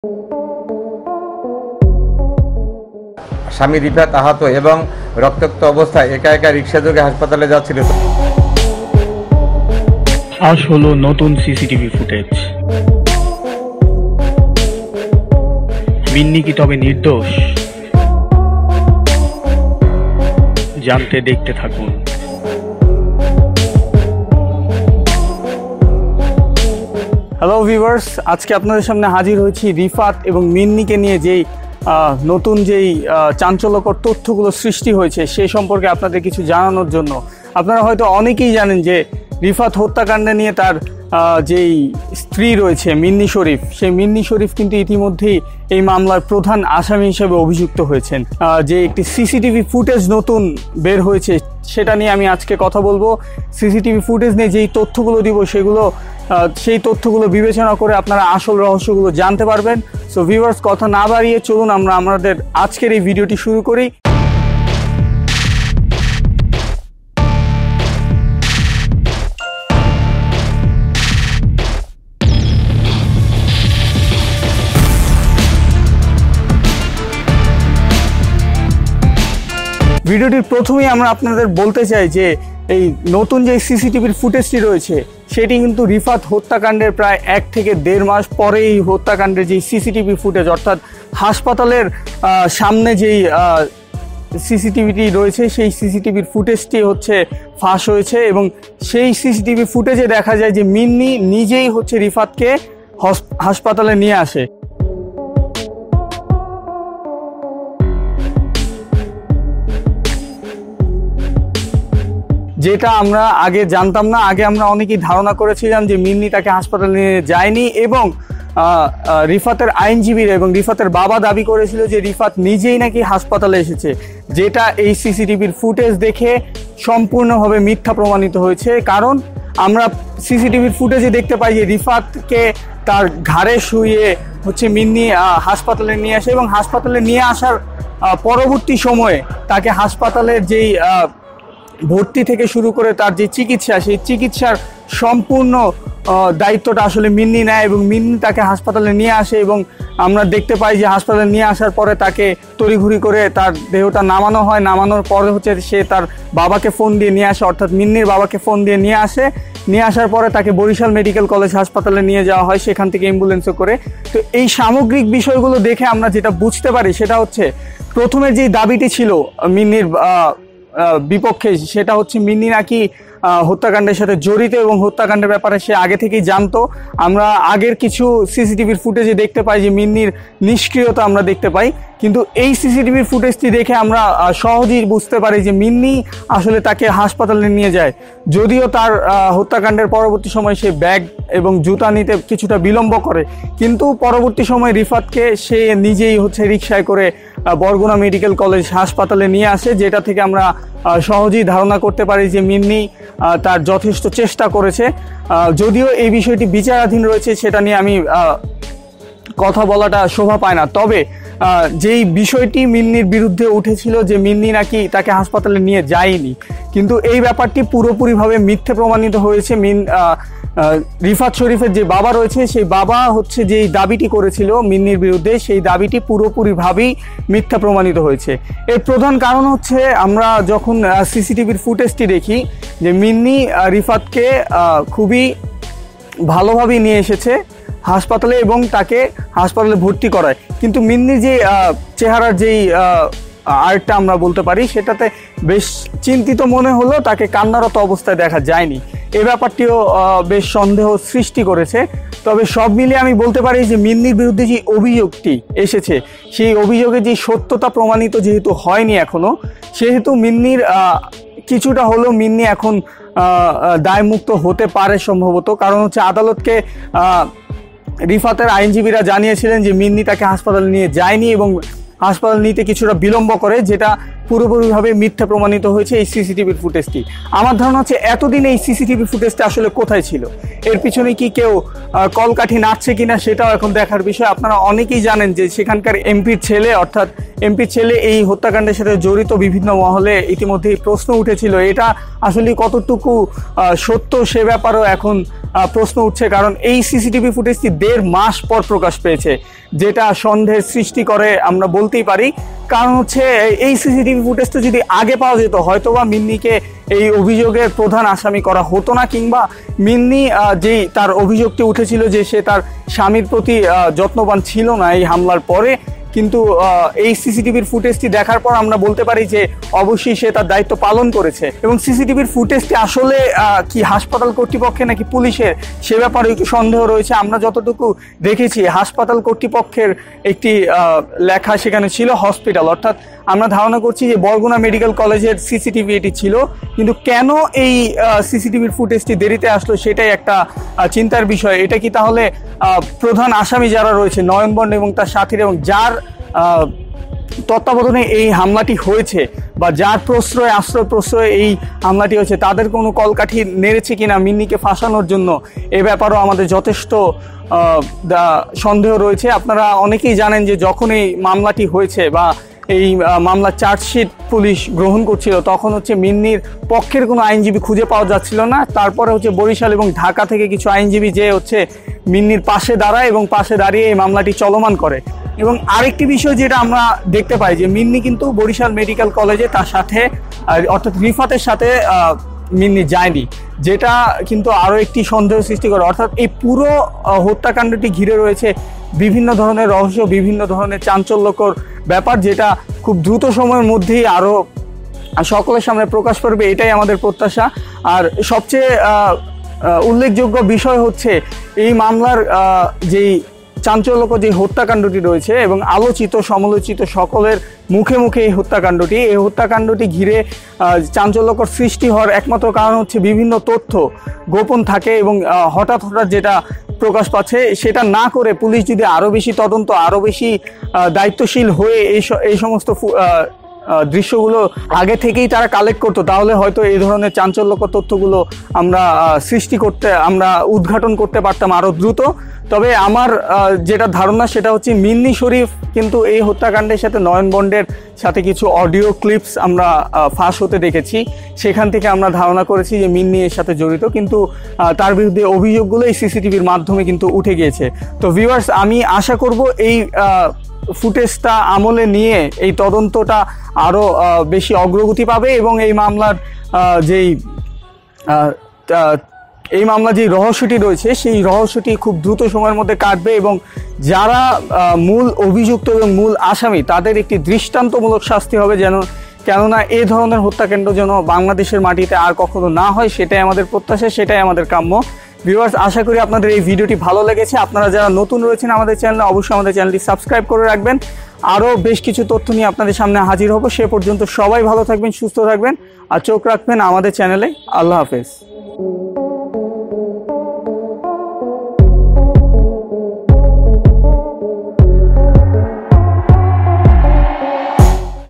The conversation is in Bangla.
স্বামী রিফাত আহত এবং রক্তাক্ত অবস্থায় একা একা রিকশাযোগে হাসপাতালে যাচ্ছিল। আজ হলো নতুন সিসিটিভি ফুটেজ। মিন্নি কি তবে নির্দোষ? জানতে দেখতে থাকুন। হ্যালো ভিউয়ার্স, আজকে আপনাদের সামনে হাজির হয়েছি রিফাত এবং মিন্নিকে নিয়ে যেই নতুন যেই চাঞ্চল্যকর তথ্যগুলো সৃষ্টি হয়েছে সে সম্পর্কে আপনাদের কিছু জানানোর জন্য। আপনারা হয়তো অনেকেই জানেন যে রিফাত হত্যাকাণ্ডে নিয়ে তার যেই স্ত্রী রয়েছে মিন্নি শরীফ, সেই মিন্নি শরীফ কিন্তু ইতিমধ্যেই এই মামলার প্রধান আসামি হিসেবে অভিযুক্ত হয়েছেন। যে একটি সিসিটিভি ফুটেজ নতুন বের হয়েছে সেটা নিয়ে আমি আজকে কথা বলবো। সিসিটিভি ফুটেজ নিয়ে যেই তথ্যগুলো দিব সেই তথ্যগুলো বিবেচনা করে আপনারা আসল রহস্যগুলো জানতে পারবেন। সো ভিউয়ার্স, কথা না বাড়িয়ে চলুন আমরা আমাদের আজকের এই ভিডিওটি শুরু করি। ভিডিওটির প্রথমেই আমরা আপনাদের বলতে চাই যে এই নতুন যে সিসিটিভির ফুটেজটি রয়েছে সেটি কিন্তু রিফাত হত্যাকাণ্ডের প্রায় 1 থেকে 1.5 মাস পরে এই হত্যাকাণ্ডের যে সিসিটিভি ফুটেজ, অর্থাৎ হাসপাতালের সামনে যেই সিসিটিভিটি রয়েছে সেই সিসিটিভির ফুটেজটি হচ্ছে ফাঁস হয়েছে এবং সেই সিসিটিভি ফুটেজে দেখা যায় যে মিন্নি নিজেই হচ্ছে রিফাতকে হাসপাতালে নিয়ে আসে। যেটা আমরা আগে জানতাম না। আগে আমরা অনেকেই ধারণা করেছিলাম যে মিন্নি তাকে হাসপাতালে নিয়ে যায়নি এবং রিফাতের আইনজীবীরা এবং রিফাতের বাবা দাবি করেছিল যে রিফাত নিজেই নাকি হাসপাতালে এসেছে, যেটা এই সিসিটিভির ফুটেজ দেখে সম্পূর্ণভাবে মিথ্যা প্রমাণিত হয়েছে। কারণ আমরা সিসিটিভির ফুটেজে দেখতে পাই যে রিফাতকে তার ঘাড়ে শুইয়ে হচ্ছে মিন্নি হাসপাতালে নিয়ে আসে এবং হাসপাতালে নিয়ে আসার পরবর্তী সময়ে তাকে হাসপাতালের যেই ভর্তি থেকে শুরু করে তার যে চিকিৎসা, সেই চিকিৎসার সম্পূর্ণ দায়িত্বটা আসলে মিন্নি নেয় এবং মিন্নি তাকে হাসপাতালে নিয়ে আসে এবং আমরা দেখতে পাই যে হাসপাতালে নিয়ে আসার পরে তাকে তড়িঘড়ি করে তার দেহটা নামানো হয়। নামানোর পরে হচ্ছে সে তার বাবাকে ফোন দিয়ে নিয়ে আসে, অর্থাৎ মিন্নির বাবাকে ফোন দিয়ে নিয়ে আসে। নিয়ে আসার পরে তাকে বরিশাল মেডিকেল কলেজ হাসপাতালে নিয়ে যাওয়া হয়, সেখান থেকে অ্যাম্বুলেন্সে করে। তো এই সামগ্রিক বিষয়গুলো দেখে আমরা যেটা বুঝতে পারি সেটা হচ্ছে প্রথমে যেই দাবিটি ছিল মিন্নির বিপক্ষে, সেটা হচ্ছে মিন্নি নাকি হত্যাকাণ্ডের সাথে জড়িত এবং হত্যাকাণ্ডের ব্যাপারে সে আগে থেকেই জানতো। আমরা আগের কিছু সিসিটিভির ফুটেজে দেখতে পাই যে মিন্নির নিষ্ক্রিয়তা আমরা দেখতে পাই, কিন্তু এই সিসিটিভির ফুটেজটি দেখে আমরা সহজেই বুঝতে পারি যে মিন্নি আসলে তাকে হাসপাতালে নিয়ে যায়। যদিও তার হত্যাকাণ্ডের পরবর্তী সময় সে ব্যাগ এবং জুতা নিতে কিছুটা বিলম্ব করে, কিন্তু পরবর্তী সময় রিফাতকে সে নিজেই হচ্ছে রিকশায় করে বরগুনা মেডিকেল কলেজ হাসপাতালে নিয়ে আসে, যেটা থেকে আমরা সহজেই ধারণা করতে পারি যে মিন্নি তার যথেষ্ট চেষ্টা করেছে। যদিও এই বিষয়টি বিচারাধীন রয়েছে, সেটা নিয়ে আমি কথা বলাটা শোভা পায় না। তবে যেই বিষয়টি মিন্নির বিরুদ্ধে উঠেছিল যে মিন্নি নাকি তাকে হাসপাতালে নিয়ে যায়নি, কিন্তু এই ব্যাপারটি পুরোপুরিভাবে মিথ্যে প্রমাণিত হয়েছে। রিফাত শরীফের যে বাবা রয়েছে সেই বাবা হচ্ছে যেই দাবিটি করেছিল মিন্নির বিরুদ্ধে, সেই দাবিটি পুরোপুরিভাবেই মিথ্যা প্রমাণিত হয়েছে। এর প্রধান কারণ হচ্ছে আমরা যখন সিসিটিভির ফুটেজটি দেখি যে মিন্নি রিফাতকে খুবই ভালোভাবেই নিয়ে এসেছে হাসপাতালে এবং তাকে হাসপাতালে ভর্তি করায়, কিন্তু মিন্নির যে চেহারার যেই আর্টটা আমরা বলতে পারি সেটাতে বেশ চিন্তিত মনে হলো, তাকে কান্নারত অবস্থায় দেখা যায়নি। এই ব্যাপারটিও বেশ সন্দেহ সৃষ্টি করেছে। তবে সব মিলিয়ে আমি বলতে পারি যে মিন্নির বিরুদ্ধে যে অভিযোগটি এসেছে সেই অভিযোগের যে সত্যতা প্রমাণিত যেহেতু হয়নি এখনো, সেহেতু মিন্নির কিছুটা হলেও মিন্নি এখন দায়মুক্ত হতে পারে সম্ভবত। কারণ হচ্ছে আদালতকে রিফাতের আইনজীবীরা জানিয়েছিলেন যে মিন্নি তাকে হাসপাতালে নিয়ে যায়নি এবং হাসপাতাল নিতে কিছুটা বিলম্ব করে, যেটা পুরোপুরিভাবে মিথ্যা প্রমাণিত হয়েছে এই সিসিটিভির ফুটেজটি। আমার ধারণা হচ্ছে এতদিন এই সিসিটিভি ফুটেজটা আসলে কোথায় ছিল, এর পিছনে কি কেউ কলকাঠি নাড়ছে কিনা সেটাও এখন দেখার বিষয়। আপনারা অনেকেই জানেন যে সেখানকার এমপির ছেলে অর্থাৎ এমপি ছেলে এই হত্যাকাণ্ডের সাথে জড়িত বিভিন্ন মহলে ইতিমধ্যেই প্রশ্ন উঠেছিল। এটা আসলে কতটুকু সত্য সে ব্যাপারেও এখন প্রশ্ন উঠছে, কারণ এই সিসিটিভি ফুটেজটি 1.5 মাস পর প্রকাশ পেয়েছে, যেটা সন্দেহের সৃষ্টি করে আমরা বলতেই পারি। কারণ হচ্ছে এই সিসিটিভি ফুটেজটা যদি আগে পাওয়া যেত, হয়তোবা মিন্নিকে এই অভিযোগের প্রধান আসামি করা হতো না, কিংবা মিন্নি যেই তার অভিযোগটি উঠেছিল যে সে তার স্বামীর প্রতি যত্নবান ছিল না এই হামলার পরে, কিন্তু এই সিসিটিভির ফুটেজটি দেখার পর আমরা বলতে পারি যে অবশ্যই সে তার দায়িত্ব পালন করেছে। এবং সিসিটিভির ফুটেজটি আসলে কি হাসপাতাল কর্তৃপক্ষের নাকি পুলিশের, সে ব্যাপারে একটু সন্দেহ রয়েছে। আমরা যতটুকু দেখেছি হাসপাতাল কর্তৃপক্ষের একটি লেখা সেখানে ছিল হসপিটাল, অর্থাৎ আমরা ধারণা করছি যে বরগুনা মেডিকেল কলেজের সিসিটিভি এটি ছিল। কিন্তু কেন এই সিসিটিভির ফুটেজটি দেরিতে আসলো সেটাই একটা চিন্তার বিষয়। এটা কি তাহলে প্রধান আসামি যারা রয়েছে নয়ন বন্ড এবং তার সাথীরা, এবং যার তত্ত্বাবধানে এই হামলাটি হয়েছে বা যার আশ্রয় প্রশ্রয়ে এই হামলাটি হয়েছে, তাদের কোনো কলকাঠি নেড়েছে কিনা মিন্নিকে ফাঁসানোর জন্য, এ ব্যাপারেও আমাদের যথেষ্ট সন্দেহ রয়েছে। আপনারা অনেকেই জানেন যে যখন এই মামলাটি হয়েছে বা এই মামলার চার্জশিট পুলিশ গ্রহণ করছিল, তখন হচ্ছে মিন্নির পক্ষের কোনো আইনজীবী খুঁজে পাওয়া যাচ্ছিল না। তারপরে হচ্ছে বরিশাল এবং ঢাকা থেকে কিছু আইনজীবী যে হচ্ছে মিন্নির পাশে দাঁড়ায় এবং পাশে দাঁড়িয়ে এই মামলাটি চলমান করে। এবং আরেকটি বিষয় যেটা আমরা দেখতে পাই যে মিন্নি কিন্তু বরিশাল মেডিকেল কলেজে তার সাথে অর্থাৎ রিফাতের সাথে মিন্নি যায়নি, যেটা কিন্তু আরও একটি সন্দেহ সৃষ্টি করে। অর্থাৎ এই পুরো হত্যাকাণ্ডটি ঘিরে রয়েছে বিভিন্ন ধরনের রহস্য, বিভিন্ন ধরনের চাঞ্চল্যকর ব্যাপার, যেটা খুব দ্রুত সময়ের মধ্যেই আরও সকলের সামনে প্রকাশ পাবে, এটাই আমাদের প্রত্যাশা। আর সবচেয়ে উল্লেখযোগ্য বিষয় হচ্ছে এই মামলার যেই চাঞ্চল্যকর যে হত্যাকাণ্ডটি রয়েছে এবং আলোচিত সমালোচিত সকলের মুখে মুখে এই হত্যাকাণ্ডটি ঘিরে চাঞ্চল্যকর সৃষ্টি হওয়ার একমাত্র কারণ হচ্ছে বিভিন্ন তথ্য গোপন থাকে এবং হঠাৎ যেটা প্রকাশ পাচ্ছে সেটা না করে পুলিশ যদি আরও বেশি তদন্ত, আরও বেশি দায়িত্বশীল হয়ে এই সমস্ত দৃশ্যগুলো আগে থেকেই তারা কালেক্ট করতো, তাহলে হয়তো এই ধরনের চাঞ্চল্যকর তথ্যগুলো আমরা উদ্ঘাটন করতে পারতাম আরও দ্রুত। তবে আমার যেটা ধারণা সেটা হচ্ছে মিন্নি শরীফ কিন্তু এই হত্যাকাণ্ডের সাথে নয়ন বন্ডের সাথে কিছু অডিও ক্লিপস আমরা ফাঁস হতে দেখেছি, সেখান থেকে আমরা ধারণা করেছি যে মিন্নি এর সাথে জড়িত, কিন্তু তার বিরুদ্ধে অভিযোগগুলো এই সিসিটিভির মাধ্যমে কিন্তু উঠে গিয়েছে। তো ভিউয়ার্স, আমি আশা করব এই ফুটেজটা আমলে নিয়ে এই তদন্তটা আরও বেশি অগ্রগতি পাবে এবং এই মামলার যেই রহস্যটি রয়েছে সেই রহস্যটি খুব দ্রুত সময়ের মধ্যে কাটবে এবং যারা মূল অভিযুক্ত এবং মূল আসামি তাদের একটি দৃষ্টান্তমূলক শাস্তি হবে, কেননা এই ধরনের হত্যাকাণ্ড যেন বাংলাদেশের মাটিতে আর কখনো না হয়, সেটাই আমাদের প্রত্যাশা, সেটাই আমাদের কাম্য। ভিউয়ার্স, আশা করি আপনাদের এই ভিডিওটি ভালো লেগেছে। আপনারা যারা নতুন রয়েছেন আমাদের চ্যানেলে, অবশ্যই আমাদের চ্যানেলটি সাবস্ক্রাইব করে রাখবেন। আরও বেশ কিছু তথ্য নিয়ে আপনাদের সামনে হাজির হব। সে পর্যন্ত সবাই ভালো থাকবেন, সুস্থ থাকবেন আর চোখ রাখবেন আমাদের চ্যানেলে। আল্লাহ হাফেজ।